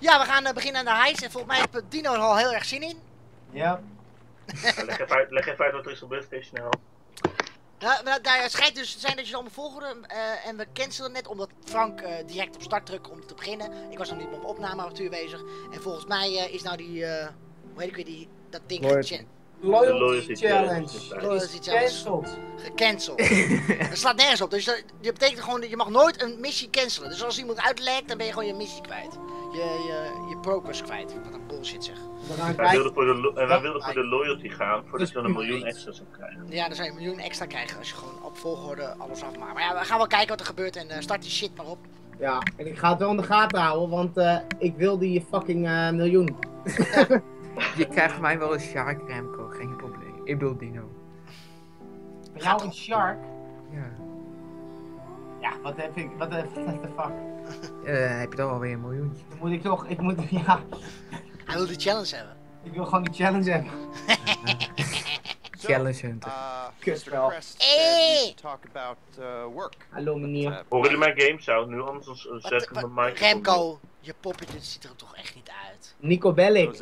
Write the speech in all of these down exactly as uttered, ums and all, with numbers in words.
Ja, we gaan uh, beginnen aan de heist en volgens mij heeft Dino er al heel erg zin in. Ja. Ja, leg, even uit, leg even uit wat er is gebeurd, even snel. Ja, nou, nou, het schijnt dus te zijn dat je ze allemaal volgden uh, en we cancelen net omdat Frank uh, direct op start drukte om te beginnen. Ik was nog niet op opnameapparatuur bezig en volgens mij uh, is nou die, uh, hoe heet ik weer, die, dat ding Loyalty. Loyalty, Loyalty Challenge. Loyalty Cancelled. Gecanceld. Dat slaat nergens op, dus dat, dat betekent gewoon dat je mag nooit een missie cancelen. Dus als iemand uitlekt, dan ben je gewoon je missie kwijt. Je, je, je progress kwijt. Wat een bullshit zeg. Wij wilden voor de, en wij wilden voor de loyalty gaan, voordat je dan een miljoen extra zou krijgen. Ja, dan zou je een miljoen extra krijgen als je gewoon op volgorde alles afmaakt. Maar ja, we gaan wel kijken wat er gebeurt en uh, start die shit maar op. Ja, en ik ga het wel in de gaten houden, want uh, ik wil die fucking uh, miljoen. Je krijgt van mij wel een Shark, Remco, geen probleem. Ik bedoel Dino. Nou, een shark? Ja. Ja, wat heb ik, wat heb what the fuck? Uh, heb je dan alweer een miljoentje? Dan moet ik toch, ik moet, ja. Hij wil die challenge hebben. Ik wil gewoon die challenge hebben. Challenge hunter. Kutspel. Hey! Hallo meneer. Horen jullie mijn game sound nu, anders uh, zet ik mijn mic. Remco, je poppetje ziet er toch echt niet uit. Nico Bellic.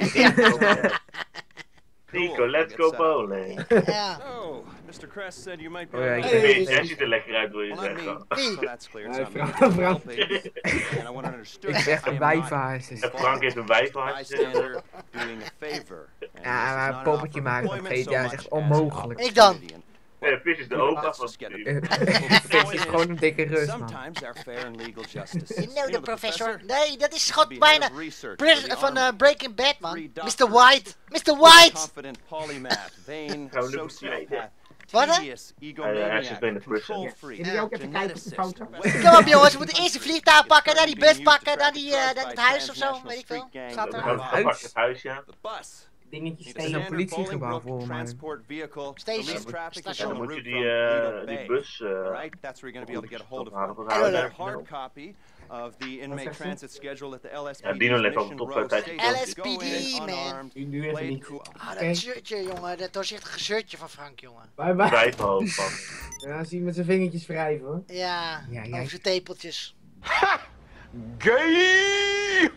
Nico, let's go bowling. Ja. Oh, mister Kress said you might be. Oh, ja, Hey, hey, jij ziet er lekker uit, wil je zeggen. Wie? Ik zeg een wijfhaasjes. En Frank heeft een wijfhaasje. Ja, maar een poppetje maken van G T A is echt onmogelijk. Ik dan. Nee, Vis is de opa van Vis is gewoon een dikke rust, man. You know the professor. Nee, dat is god bijna van uh, Breaking Bad, man. mister White. mister White! Wat hè? Hij zit bij de prison. Jullie ook even kijken op de foto? Kom op jongens, we moeten eerst de vliegtuig pakken, dan die bus pakken, dan die, uh, dan het huis of zo, weet ik veel. Staat We er. gaan gepakt het huis, ja. Dingetjes Dat is een politiegebouw volgens mij. Station. En dan Station. moet je die, uh, die bus uh, ophalen op het huis. Ja, Dino legt al tot twee tijd. L S P D, man. Nu even niet. Ah, dat shirtje, jongen. Dat doorzichtige shirtje van Frank, jongen. Bye bye. Vijfhoofd van. Ja, zie je met zijn vingertjes wrijven hoor. Ja, Ja, ja. over zijn tepeltjes. Gay!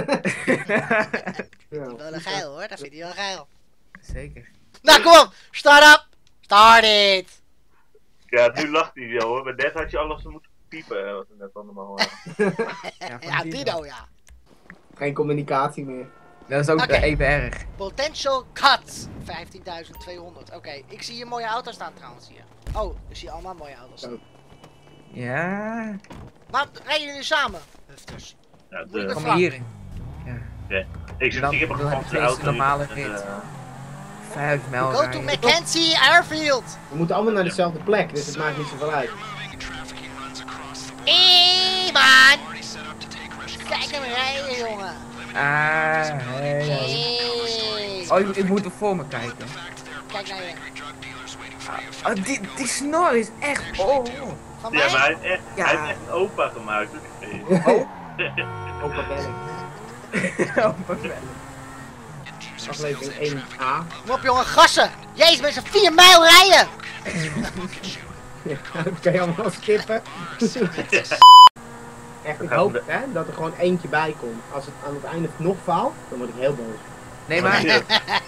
Ja. Wel een geil hoor, dat vindt hij wel geil. Zeker. Nou, kom op! Start up! Start it! Ja, nu lacht hij wel hoor, maar net had je alles moeten piepen, wat we net allemaal uh. Ja, van Ja, Dino. Dino, ja. Geen communicatie meer. Dat is ook Oké. uh, even erg. Potential cut. vijftienduizend tweehonderd. Oké, okay. Ik zie hier mooie auto's staan trouwens hier. Oh, ik zie allemaal mooie auto's staan. Ja. Maar rijden jullie samen? Hufters. Ja, Moet ik de, Kom Frank. hierin. Ja. ik, zit, Dan- ik heb een dan heb gevaste je auto. een normale en, rit. uh, Vijf mijl Go to rijden. Mackenzie Airfield! We moeten allemaal naar dezelfde plek, dus het maakt niet zoveel uit. Hey man! Kijk hem rijden, jongen. Ah, hey, hey. Hey! Oh, ik, ik moet er voor me kijken. Kijk naar je. Oh, die, die snor is echt... Oh, oh. Van ja, maar mij? hij heeft echt, Ja. hij heeft echt een opa gemaakt. Oh. Opa Bellic. Oh, wat wel. Aflevering één A. Kom op jongen, gassen! Jezus, met z'n vier mijl rijden! Ja, dat kan je allemaal skippen. Echt, ik hoop hè, dat er gewoon eentje bij komt. Als het aan het einde nog faalt, dan word ik heel boos. Nee, maar... Ja.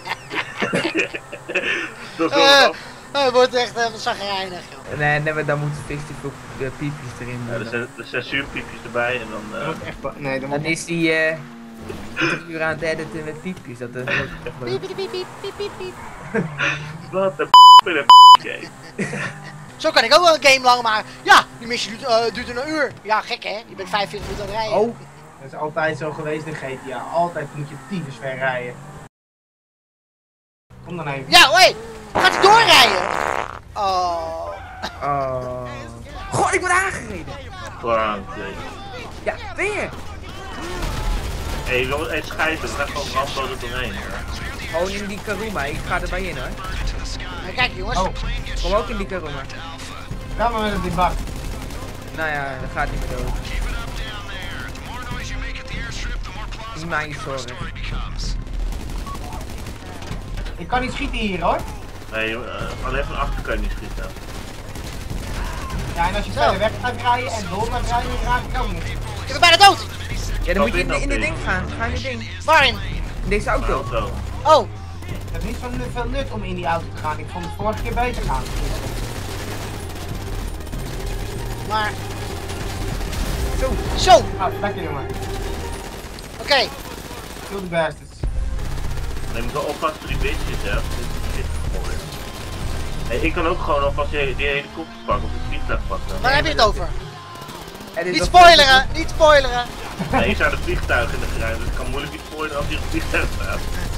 Dat is wel Eh, wel. Hij wordt echt even zagrijnig, joh. Nee, nee, maar dan moeten vijftig de piepjes erin Ja, er doen. zijn de censuurpiepjes erbij en dan... Dat Uh, wordt echt ba- nee, dan Dan wordt is die eh drie uur aan het editen met piepjes. Dat is echt leuk. Piep, piep, piep, piep, piep, piep. wat een p*** met een p***. Zo kan ik ook wel een game lang maken. Ja, die missie duurt, uh, duurt een uur. Ja, gek hè? Je bent vijfenveertig minuten aan het rijden. Oh, dat is altijd zo geweest in G T A. Altijd moet je tyfus ver rijden. Kom dan even. Ja, hé! Gaat hij doorrijden? Oh. Oh. God, ik word aangereden. Frank, nee. Ja, weer. Hé, hey, jongens, hey, schijven, we gaan gewoon rampen er doorheen. Gewoon in die Karuma. Ik ga erbij in hoor. Maar kijk jongens. Oh, Kom ook in die Karuma. ga maar met die bak. Nou ja, dat gaat niet meer dood. Niet mijn zorgen. Ik kan niet schieten hier hoor. Nee, uh, alleen van achter kan je niet schieten. Ja, en als je Zo. verder weg gaat rijden en door gaat rijden, dan raak ik ook niet. Ik ben bijna dood! Ja, dan moet je in, Wat in dit is ding nou gaan. Ga in dit ding. Waarin? In deze Een auto. auto. Oh, Het is niet zo nu- veel nut om in die auto te gaan. Ik vond het vorige keer beter gaan. maar... Zo. Zo, oké. Nou, lekker jongen. Kill the bastards. Neem wel oppassen voor die bitches, hè. Dit is shit geworden. Hey, ik kan ook gewoon alvast die, die helikopter pakken of het vliegtuig pakken. Waar heb je het over? Er is Niet nog- spoileren, niet spoileren. Nee, ik sta de vliegtuig in de garage, dus ik kan moeilijk iets spoilen als hij op het vliegtuig staat.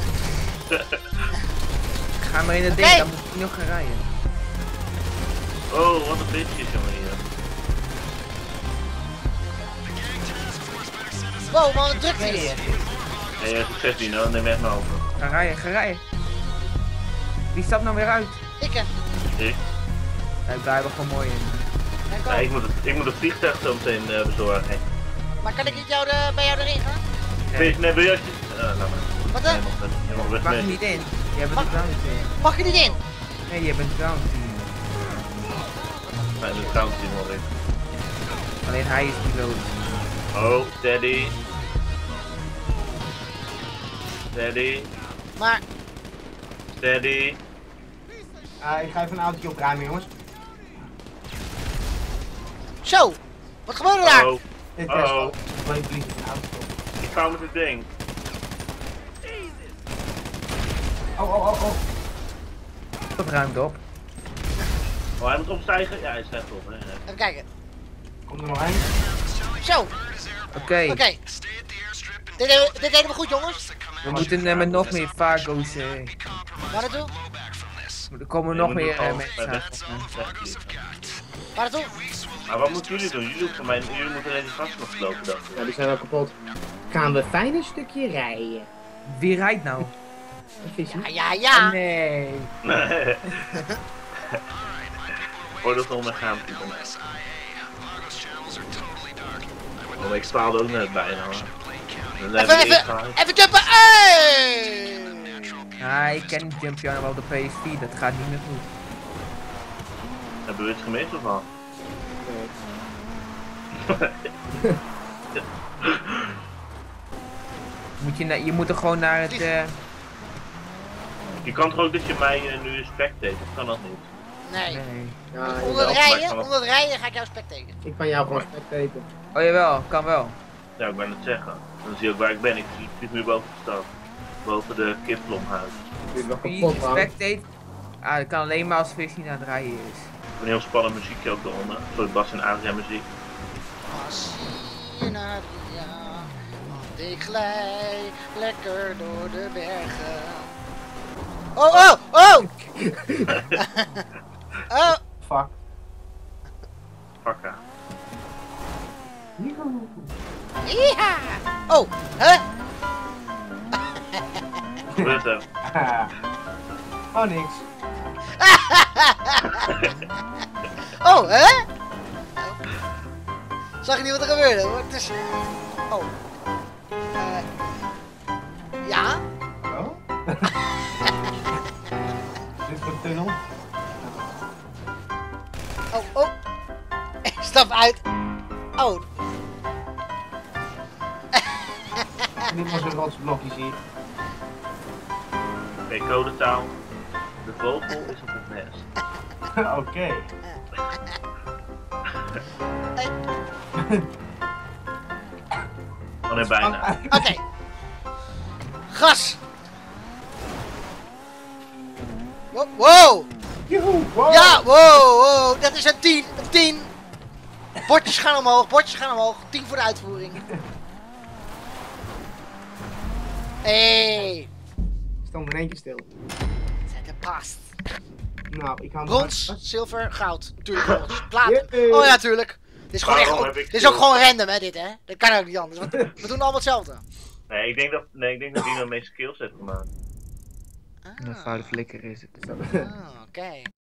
Ga maar in het Oké. ding, dan moet je nog gaan rijden. Oh, wat een bitches, jongen hier. Wow, wat een druk hier. Hey, uh, succes Dino, neem echt maar over. Ga rijden, ga rijden. Wie stapt nou weer uit? Ik hè. Ik? Nee, daar hebben we gewoon mooi in. Ja, kom. Nee, ik moet het, ik moet het vliegtuig zo meteen uh, bezorgen. Maar kan ik niet jou de, bij jou erin gaan? Nee, nee, wil je alsjeblieft... Uh, laat maar. Wat Nee, dan? je mag, je mag best Mag je mee. niet in. Jij bent Mag- de ground team. Mag je niet in? Nee, jij bent de ground team. Nee, de ground team alweer. Alleen hij is piloot. Oh, steady. Steady. Maar, Steady. Uh, ik ga even een autootje opruimen jongens. zo. Wat gebeurde daar? Oh, Dit Oh. is gewoon een politie een auto. ik ga met het ding. Oh, oh, oh, oh. Dat ruimt op. Oh, hij moet opstijgen? Ja, hij stijgt op. Hè. Even kijken. Komt er nog één? Zo, oké. Oké, Dit, deden we- dit deden we goed jongens. we moeten eh, met nog meer Fargo's. eh, Waar naartoe? er komen Je nog moet nu meer eh, gewoon mensen bij aan. weg- wegvliegen. Waar naartoe? Maar wat moeten jullie doen? Jullie, hoeven mij, jullie moeten alleen die gasten nog slopen dan. Ja, die zijn al kapot. Gaan we fijn een stukje rijden? Wie rijdt nou? Een visje? Ja, ja, ja. Nee. Nee. Voordat we om gaan gaan. Oh, ik staalde ook net bijna. hoor. Dan Even, hebben we even, ingehaald. even jumpen. Hey! Ja, ik ken Jump Piano wel op de P S vier, dat gaat niet meer goed. Hebben we het gemist of al? Moet je, na- je moet er gewoon naar het... eh, Je kan toch ook dat je mij uh, nu spectate, of kan dat niet? Nee. nee. Ja, Onder wel, het maar ik rijden, kan het- onder het rijden ga ik jou spectaten. ik kan jou gewoon spectaten. Oh jawel, kan wel. Ja, ik ben het zeggen. Dan zie je ook waar ik ben. Ik zie- zit nu boven de stad. Boven de kipplomhuis. Dit is wel Wie kapot man. spectate, ah, dat kan alleen maar als Vis niet aan het rijden is. Een heel spannend muziekje ook eronder. Sorry, Bas en Adriaan muziek. Asina, want ik glij lekker door de bergen. Oh, oh, oh! Oh, Fuck. Fakka. Joehoe. ja! Oh, hè? Gebeurt er. Oh, niks. Oh, hè? Zag je niet wat er gebeurde? hoor? Het is... Oh. Eh. Ja? Oh? Dit is een tunnel. Oh, oh. Ik stap uit. Oh. Dit was een rotsblokje zie ik. Oké, codetaal. De vogel is op het nest. Oké. Oh nee, bijna. Oké. Gas. Wow. wow. Joehoe. Wow. Ja, wow, wow. Dat is een tien. Een tien. Bordjes gaan omhoog. Bordjes gaan omhoog. tien voor de uitvoering. Hey. Stond in één keer stil. Zijn de past. Nou, ik hou Brons, zilver, goud. Natuurlijk brons. Platen. Yay. Oh ja, tuurlijk. Dit is gewoon Waarom echt. heb ik Dit is ook zilver? gewoon random, hè, dit, hè? Dat kan ook niet anders. Want we doen allemaal hetzelfde. Nee, ik denk dat, nee, ik denk dat Dino mee skills heeft gemaakt. Ah, Een vuile flikker is het. ah, oké.